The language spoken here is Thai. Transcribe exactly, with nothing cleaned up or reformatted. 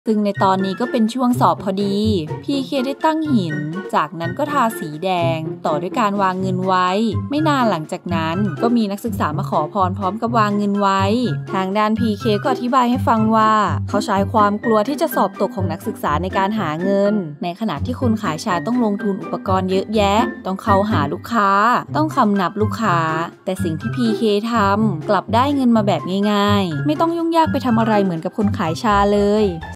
ซึ่งในตอนนี้ก็เป็นช่วงสอบพอดี พี เค ได้ตั้งหินจากนั้นก็ทาสีแดงต่อด้วยการวางเงินไว้ไม่นานหลังจากนั้นก็มีนักศึกษามาขอพรพร้อมกับวางเงินไว้ทางด้าน พี เค ก็อธิบายให้ฟังว่าเขาใช้ความกลัวที่จะสอบตกของนักศึกษาในการหาเงินในขณะที่คนขายชาต้องลงทุนอุปกรณ์เยอะแยะต้องเข้าหาลูกค้าต้องคำนับลูกค้าแต่สิ่งที่ พี เค ทำกลับได้เงินมาแบบง่ายๆไม่ต้องยุ่งยากไปทำอะไรเหมือนกับคนขายชาเลย